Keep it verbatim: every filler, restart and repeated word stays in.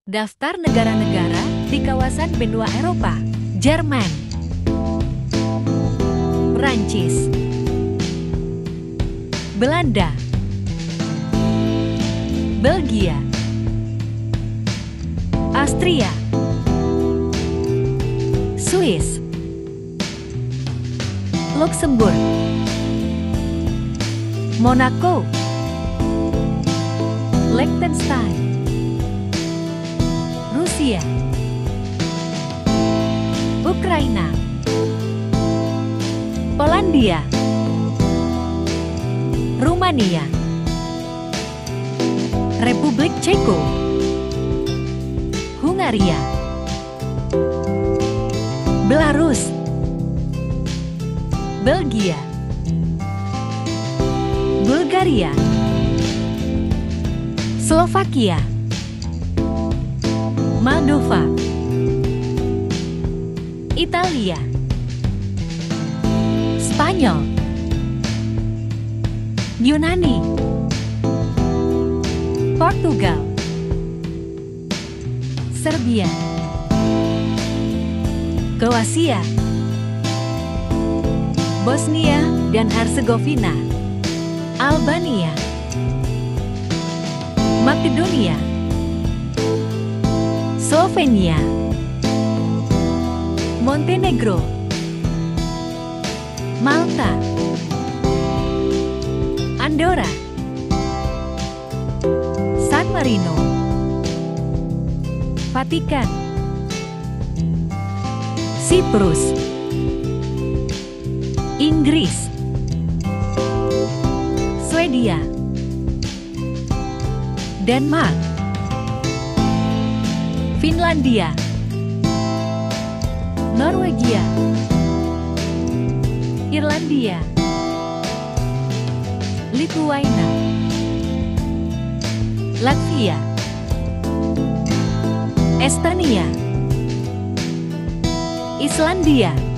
Daftar negara-negara di kawasan benua Eropa. Jerman, Prancis, Belanda, Belgia, Austria, Swiss, Luxembourg, Monaco, Liechtenstein, Rusia, Ukraina, Polandia, Rumania, Republik Ceko, Hungaria, Belarus, Belgia, Bulgaria, Slovakia, Moldova, Italia, Spanyol, Yunani, Portugal, Serbia, Kroasia, Bosnia dan Herzegovina, Albania, Makedonia, Slovenia, Montenegro, Malta, Andorra, San Marino, Vatikan, Siprus, Inggris, Swedia, Denmark, Finlandia, Norwegia, Irlandia, Lithuania, Latvia, Estonia, Islandia,